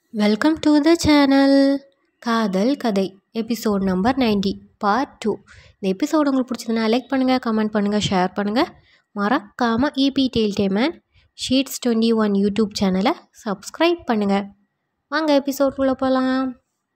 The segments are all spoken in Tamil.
Welcome to the channel காதல் கதை எபிசோட் நம்பர் 90 பார்ட் 2. இந்த எபிசோடு உங்களுக்கு பிடிச்சதுன்னா லைக் பண்ணுங்கள், கமெண்ட் பண்ணுங்கள், ஷேர் பண்ணுங்கள். மறக்காமல் இபி டெயில்டேமேன் ஷீட்ஸ் 21 யூடியூப் சேனலை சப்ஸ்கிரைப் பண்ணுங்கள். வாங்க எபிசோட்குள்ளே போகலாம்.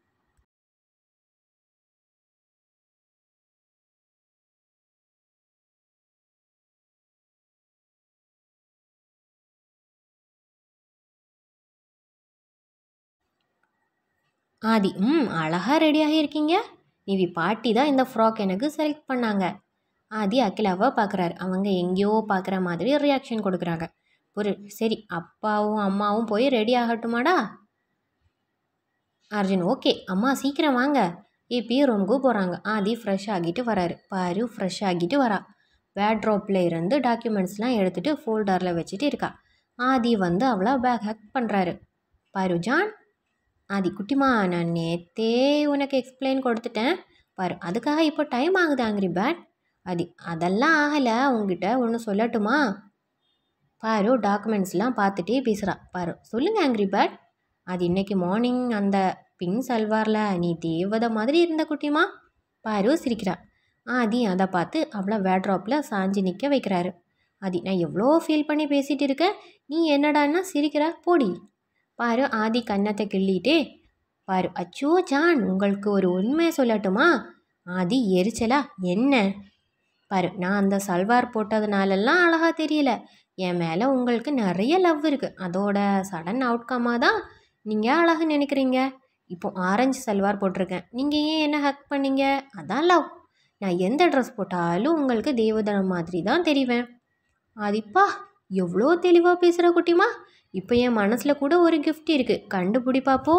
ஆதி அழகாக ரெடியாகி இருக்கீங்க. நிவி பாட்டி தான் இந்த ஃப்ராக் எனக்கு செலக்ட் பண்ணாங்க. ஆதி அகிலாவை பார்க்குறாரு. அவங்க எங்கேயோ பார்க்குற மாதிரி ரியாக்ஷன் கொடுக்குறாங்க. சரி, அப்பாவும் அம்மாவும் போய் ரெடி ஆகட்டுமாடா? அர்ஜுன் ஓகே அம்மா சீக்கிரம் வாங்க. ஏபி ரூமுக்கு போகிறாங்க. ஆதி ஃப்ரெஷ் ஆகிட்டு வராரு. பாரு ஃப்ரெஷ் ஆகிட்டு வரா. வேட்ரோப்பில் இருந்து டாக்குமெண்ட்ஸ்லாம் எடுத்துகிட்டு ஃபோல்டரில் வச்சுட்டு இருக்கா. ஆதி வந்து அவளை பேக் ஹேக் பண்ணுறாரு. பாரு ஜான். ஆதி குட்டிமா, நான் நேற்றே உனக்கு எக்ஸ்பிளைன் கொடுத்துட்டேன் பாரு, அதுக்காக இப்போ டைம் ஆகுது ஆங்கிரி பேட். அதெல்லாம் ஆகலை, உங்ககிட்ட ஒன்று சொல்லட்டுமா? பாரு டாக்குமெண்ட்ஸ்லாம் பார்த்துட்டே பேசுகிறா. பாரு சொல்லுங்கள் ஆங்கிரி பேட். இன்னைக்கு மார்னிங் அந்த பிங்க் சல்வாரில் நீ தேவதை மாதிரி இருந்த குட்டிமா. பாரு சிரிக்கிறா. ஆதி அதை பார்த்து அவளை வேட்ராப்பில் சாஞ்சி நிற்க வைக்கிறாரு. நான் எவ்வளோ ஃபீல் பண்ணி பேசிகிட்டு இருக்கேன், நீ என்னடான்னா சிரிக்கிற, போடி. பாரு ஆதி கன்னத்தை கிள்ளிட்டே பாரு அச்சோ ஜான், உங்களுக்கு ஒரு உண்மையை சொல்லட்டுமா? ஆதி எரிச்சலா என்ன? பாரு, நான் அந்த சல்வார் போட்டதுனாலலாம் அழகாக தெரியல, என் மேலே உங்களுக்கு நிறைய லவ் இருக்குது. அதோட சடன் அவுட்கமாக தான் நீங்கள் அழகு நினைக்கிறீங்க. இப்போ ஆரஞ்சு சல்வார் போட்டிருக்கேன், நீங்கள் ஏன் என்ன ஹக் பண்ணீங்க? அதான் லவ். நான் எந்த ட்ரெஸ் போட்டாலும் உங்களுக்கு தேவதனை மாதிரி தான் தெரிவேன். ஆதிப்பா எவ்வளோ தெளிவாக பேசுகிற குட்டிமா. இப்போ என் மனசில் கூட ஒரு கிஃப்ட் இருக்குது, கண்டுபிடி பாப்போ.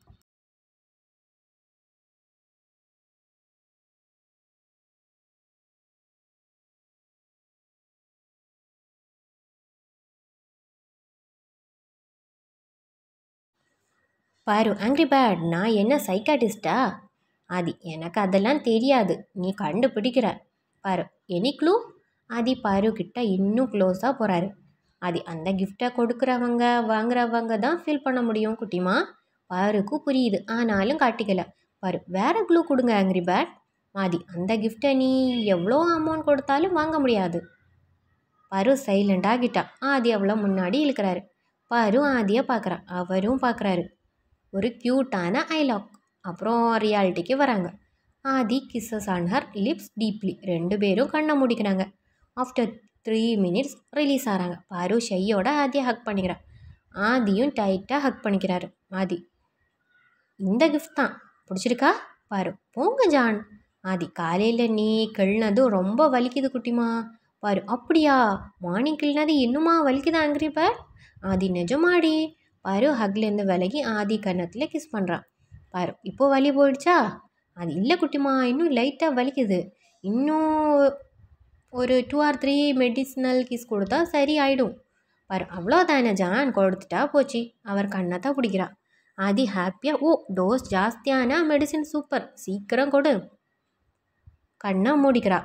பாரு ஆங்கிரி பேட், நான் என்ன சைக்காட்டிஸ்டா? எனக்கு அதெல்லாம் தெரியாது, நீ கண்டுபிடிக்கிற. பாரு எனி க்ளூ? பாரு கிட்ட இன்னும் க்ளோஸாக போகிறாரு. அந்த கிஃப்டை கொடுக்குறவங்க வாங்குறவங்க தான் ஃபீல் பண்ண முடியும் குட்டிமா. பாருக்கு புரியுது, ஆனாலும் காட்டிக்கல. பாரு வேற க்ளூ கொடுங்க ஆங்கிரி பேட். அந்த கிஃப்டை நீ எவ்வளோ அமௌண்ட் கொடுத்தாலும் வாங்க முடியாது. பாரு சைலண்ட் ஆகிட்டா. அவளை முன்னாடி இழுக்கிறாரு. பாரு ஆதியை பார்க்குறா. அவரும் பார்க்குறாரு. ஒரு க்யூட்டான ஐலாக். அப்புறம் ரியாலிட்டிக்கு வராங்க. Aadhi kisses on her lips deeply. ரெண்டு பேரும் கண்ணை முடிக்கிறாங்க. ஆஃப்டர் 3 minutes ரிலீஸ் ஆகிறாங்க. பாரு ஷையோட ஆதியை ஹக் பண்ணிக்கிறான். ஆதியும் டைட்டாக ஹக் பண்ணிக்கிறாரு. இந்த கிஃப்ட் தான் பிடிச்சிருக்கா? பாரு போங்க ஜான். காலையில் நீ கிள்னதும் ரொம்ப வலிக்குது குட்டிமா. பாரு அப்படியா, மார்னிங் கிள்னது இன்னுமா வலிக்குது ஆங்கிரி பேட்? நிஜமாடி. பாரு ஹக்லேருந்து விலகி ஆதி கன்னத்தில் கிஸ் பண்ணுறான். பாரு இப்போ வலி போயிடுச்சா? இல்லை குட்டிமா, இன்னும் லைட்டாக வலிக்குது. இன்னும் ஒரு 2 or 3 மெடிசினல் கிஸ் கொடுத்தா சரி ஆகிடும். பாரு அவ்வளோதானே ஜான், கொடுத்துட்டா போச்சு. அவர் கண்ணத்தை பிடிக்கிறா. ஹாப்பியாக ஓ டோஸ் ஜாஸ்தியான மெடிசின், சூப்பர், சீக்கிரம் கொடு. கண்ணை மூடிக்கிறா.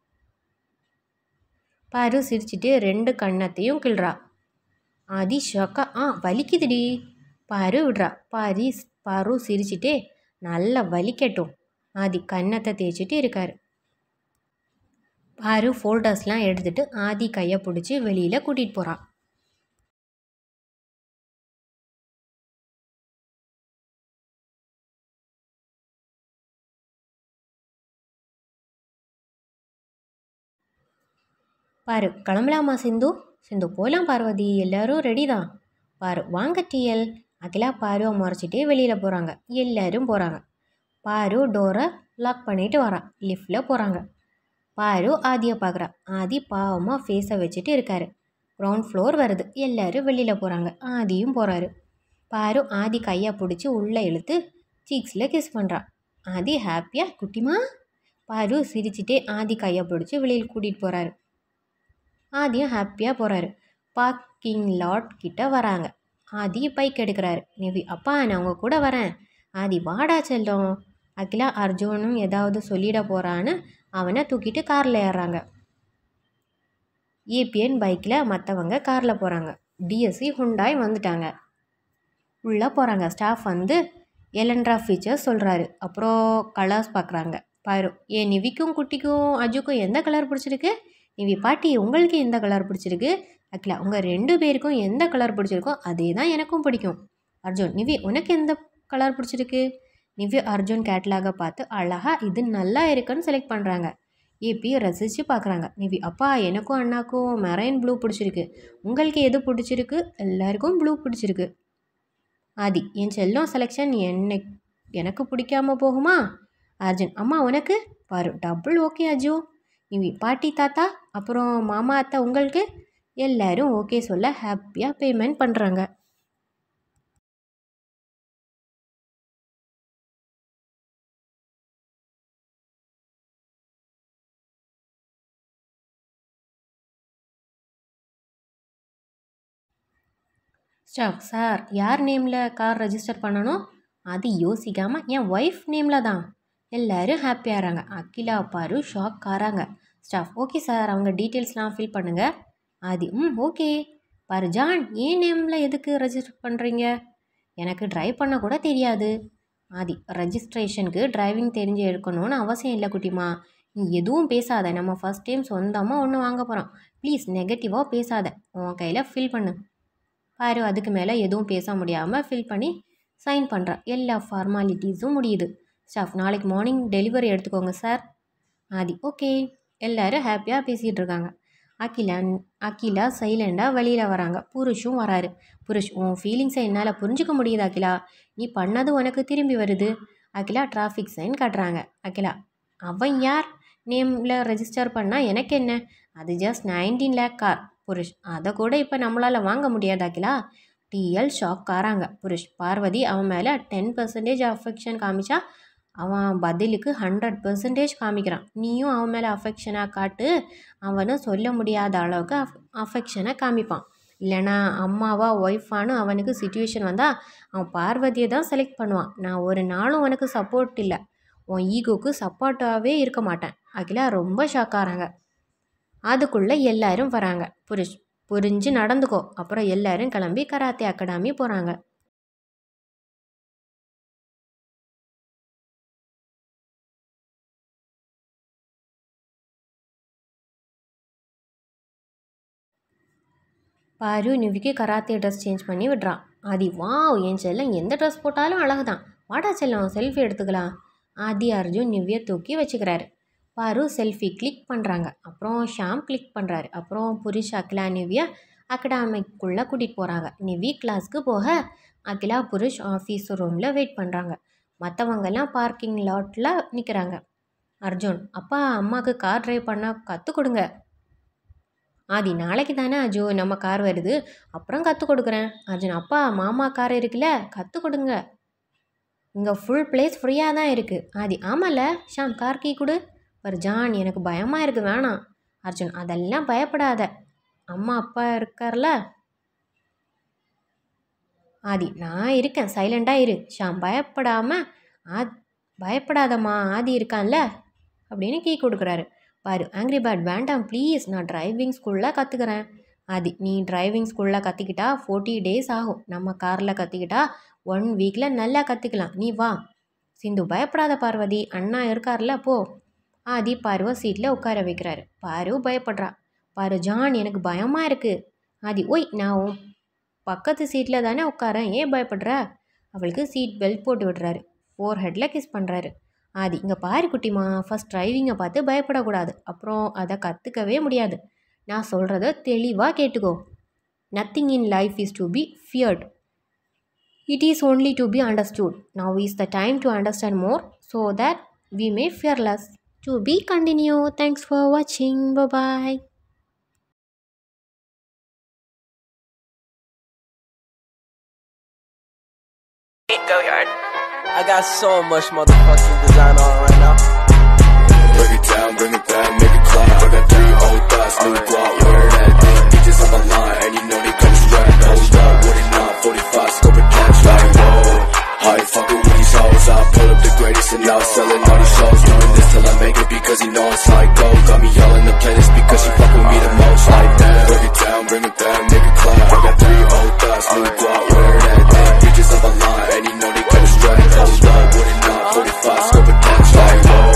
பாரு சிரிச்சுட்டு 2 கண்ணத்தையும் கிள்றா. ஷாக்கா வலிக்குதுடி. பாரு விடுறா. பாரு சிரிச்சுட்டே நல்லா வலிக்கட்டும். கன்னத்தை தேய்ச்சிட்டு இருக்காரு. பாரு ஃபோல்டர்ஸ்லாம் எடுத்துகிட்டு ஆதி கையை பிடிச்சி வெளியில் கூட்டிகிட்டு போகிறான். பாரு கிளம்பலாமா சிந்து? சிந்து போகலாம் பார்வதி, எல்லோரும் ரெடி தான். பாரு வாங்க டிஎல். அகிலா பாருவை முறைச்சிட்டே வெளியில் போகிறாங்க. எல்லோரும் போகிறாங்க. பாரு டோரை லாக் பண்ணிட்டு வரான். லிஃப்டில் போகிறாங்க. பாரு ஆதியை பார்க்குறா. பாவமாக ஃபேஸை வச்சுட்டு இருக்காரு. கிரவுண்ட் ஃப்ளோர் வருது. எல்லோரும் வெளியில் போகிறாங்க. ஆதியும் போகிறாரு. பாரு ஆதி கையை பிடிச்சி உள்ளே இழுத்து சீக்ஸில் கிஸ் பண்ணுறான். ஹாப்பியாக குட்டிமா. பாரு சிரிச்சிட்டே ஆதி கையை பிடிச்சி வெளியில் கூட்டிகிட்டு போகிறாரு. ஆதியும் ஹாப்பியாக போகிறாரு. பார்க்கிங் லாட் கிட்ட வராங்க. பைக் எடுக்கிறாரு. நிவி அப்பா நான் அவங்க கூட வரேன். வாடா செல்லும். அகிலா அர்ஜுனும் ஏதாவது சொல்லிட போகிறான்னு அவனை தூக்கிட்டு காரில் ஏறுறாங்க. ஏபிஎன் பைக்கில் மற்றவங்க காரில் போகிறாங்க. டிஎஸ்சி ஹுண்டாய் வந்துட்டாங்க. உள்ளே போகிறாங்க. ஸ்டாஃப் வந்து எலன்ட்ரா ஃபீச்சர்ஸ் சொல்கிறாரு. அப்புறம் கலர்ஸ் பார்க்குறாங்க. பாரு ஏன் நிவிக்கும் குட்டிக்கும் அஜுக்கும் எந்த கலர் பிடிச்சிருக்கு? நிவி பாட்டி உங்களுக்கு எந்த கலர் பிடிச்சிருக்கு? அகிலா உங்கள் 2 பேருக்கும் எந்த கலர் பிடிச்சிருக்கோ அதே தான் எனக்கும் பிடிக்கும். அர்ஜுன் நிவி உனக்கு எந்த கலர் பிடிச்சிருக்கு? நிவி அர்ஜுன் கேட்லாக பார்த்து அழகா இது நல்லா இருக்குன்னு செலக்ட் பண்ணுறாங்க. ஏபி ரசித்து பார்க்குறாங்க. நிவி அப்பா எனக்கும் அண்ணாக்கும் மெரைன் ப்ளூ பிடிச்சிருக்கு. உங்களுக்கு எது பிடிச்சிருக்கு? எல்லாருக்கும் ப்ளூ பிடிச்சிருக்கு. ஆதி என் செல்லம் செலெக்ஷன் எனக்கு பிடிக்காம போகுமா? அர்ஜுன் அம்மா உனக்கு? பாரு டபுள் ஓகே அஜு. நிவி பாட்டி தாத்தா அப்புறம் மாமா அத்தை உங்களுக்கு? எல்லாரும் ஓகே சொல்ல ஹாப்பியாக பேமெண்ட் பண்ணுறாங்க. ஸ்டாஃப் சார் யார் நேமில் கார் ரெஜிஸ்டர் பண்ணணும்? அது யோசிக்காமல் என் ஒய்ஃப் நேமில் தான். எல்லோரும் ஹாப்பியாகிறாங்க. அகிலா பாரு ஷாக் ஆகிறாங்க. ஸ்டாஃப் ஓகே சார் அவங்க டீட்டெயில்ஸ்லாம் ஃபில் பண்ணுங்கள். ஆதி ஓகே. பாரு ஜான் ஏன் நேமில் எதுக்கு ரெஜிஸ்டர் பண்ணுறீங்க? எனக்கு ட்ரைவ் பண்ண கூட தெரியாது. ஆதி ரெஜிஸ்ட்ரேஷனுக்கு டிரைவிங் தெரிஞ்சு எடுக்கணும்னு அவசியம் இல்லை குட்டிமா. நீ எதுவும் பேசாத. நம்ம ஃபஸ்ட் டைம் சொந்தமாக ஒன்று வாங்க போகிறோம். ப்ளீஸ் நெகட்டிவாக பேசாத. உன் கையில் ஃபில் பண்ணு. பாரு அதுக்கு மேலே எதுவும் பேச முடியாமல் ஃபில் பண்ணி சைன் பண்ணுறான். எல்லா ஃபார்மாலிட்டிஸும் முடியுது. ஸ்டாஃப் நாளைக்கு மார்னிங் டெலிவரி எடுத்துக்கோங்க சார். ஆதி ஓகே. எல்லோரும் ஹாப்பியாக பேசிகிட்டு இருக்காங்க. அகிலா சைலண்டாக வெளியில் வராங்க. புருஷும் வராரு. புருஷ் உன் ஃபீலிங்ஸை என்னால் புரிஞ்சுக்க முடியுது அகிலா. நீ பண்ணது உனக்கு திரும்பி வருது. அகிலா டிராஃபிக் சைன் காட்டுறாங்க. அகிலா அவன் யார் நேமில் ரெஜிஸ்டர் பண்ணால் எனக்கு என்ன? அது ஜஸ்ட் 19 lakh கார். புருஷ் அதை கூட இப்போ நம்மளால் வாங்க முடியாது அகிலா. டிஎல் ஷாக் ஆறாங்க. புருஷ் பார்வதி அவன் மேலே 10% அஃபெக்ஷன் காமிச்சா அவன் பதிலுக்கு 100% காமிக்கிறான். நீயும் அவன் மேலே அஃபெக்ஷனாக காட்டு. அவனும் சொல்ல முடியாத அளவுக்கு அஃபெக்ஷனை காமிப்பான். இல்லைனா அம்மாவா ஒய்ஃபானு அவனுக்கு சிச்சுவேஷன் வந்தால் அவன் பார்வதியை தான் செலக்ட் பண்ணுவான். நான் ஒரு நாளும் உனக்கு சப்போர்ட் இல்லை. உன் ஈகோக்கு சப்போர்ட்டாகவே இருக்க மாட்டேன். அகிலா ரொம்ப ஷாக் ஆகிறாங்க. அதுக்குள்ளே எல்லாரும் வராங்க. புரிஞ்சு நடந்துக்கோ. அப்புறம் எல்லாரும் கிளம்பி கராத்தே அகாடமி போகிறாங்க. பாரு நிவிக்கு கராத்தே ட்ரெஸ் சேஞ்ச் பண்ணி விடுறான். ஆதி வாவ் என் செல்லம் எந்த ட்ரெஸ் போட்டாலும் அழகு தான். வாடா செல்லம் செல்ஃபி எடுத்துக்கலாம். ஆதி அர்ஜுன் நிவியை தூக்கி வச்சுக்கிறாரு. பாரு செல்ஃபி கிளிக் பண்ணுறாங்க. அப்புறம் ஷாம் கிளிக் பண்ணுறாரு. அப்புறம் புருஷ் அகிலா நிவியை அகாடமிக்குள்ளே கூட்டிகிட்டு போகிறாங்க. நிவி கிளாஸ்க்கு போக அகிலா புருஷ் ஆஃபீஸ் ரூமில் வெயிட் பண்ணுறாங்க. மற்றவங்கெல்லாம் பார்க்கிங் லாட்டில் நிற்கிறாங்க. அர்ஜுன் அப்பா அம்மாவுக்கு கார் ட்ரைவ் பண்ண கற்றுக் கொடுங்க. ஆதி நாளைக்கு தானே அஜு நம்ம கார் வருது, அப்புறம் கற்றுக் கொடுக்குறேன். அர்ஜுன் அப்பா மாமா கார் இருக்குல்ல கற்றுக் கொடுங்க. இங்கே ஃபுல் பிளேஸ் ஃப்ரீயாக தான் இருக்குது. ஆதி ஆமாம்ல ஷாம் கார் கீ கொடு. ஜான் எனக்கு பயமாக இருக்குது வேணாம். அர்ஜுன் அதெல்லாம் பயப்படாத அம்மா அப்பா இருக்கார்ல. ஆதி நான் இருக்கேன் சைலண்டாக இரு. ஷாம் பயப்படாதம்மா ஆதி இருக்கான்ல அப்படின்னு கீ கொடுக்குறாரு. பாரு ஆங்கிரி பேர்ட் வேண்டாம் ப்ளீஸ் நான் டிரைவிங் ஸ்கூலில் கற்றுக்கிறேன். ஆதி நீ டிரைவிங் ஸ்கூலில் கற்றுக்கிட்டா 40 days ஆகும். நம்ம காரில் கற்றுக்கிட்டா 1 வீக்கில் நல்லா கற்றுக்கலாம். நீ வா. சிந்து பயப்படாத பார்வதி அண்ணா இருக்கார்ல போ. ஆதி பாருவை சீட்டில் உட்கார வைக்கிறாரு. பாரு பயப்படுறா. பாரு ஜான் எனக்கு பயமாக இருக்குது. ஆதி ஓய் நான் பக்கத்து சீட்டில் தானே உட்காரேன் ஏன் பயப்படுற? அவளுக்கு சீட் பெல்ட் போட்டு விடுறாரு. 4 கிஸ் பண்ணுறாரு. ஆதி இங்கே பாரு குட்டிமா ஃபஸ்ட் டிரைவிங்கை பார்த்து பயப்படக்கூடாது. அப்புறம் அதை கற்றுக்கவே முடியாது. நான் சொல்கிறத தெளிவாக கேட்டுக்கோ. Nothing in life is to be feared. It is only to be understood. Now is the time to understand more so that we may fearless. To be continue. Thanks for watching. Bye bye. Go yard. I got so much motherfucking design on right now. Break it down, bring it back, make it clap. I got 3 old thoughts, new guap, wear that thing. Bitches on the line, and you know they come strapped. Hold up, what it not, 45, scope and catch like whoa. How you fucking with these hoes? I pull up the greatest and now selling all these shows. Doing this till I make it because you know it's like gold. Got me all in the playlist because you fuck with me the most. Like that, break it down, bring it back, make it clap. I got 3 old thoughts, new guap, wearing that thing. Bitches of a line, and you know they go straight. Hold up, wouldn't not 45, scope it down, like whoa.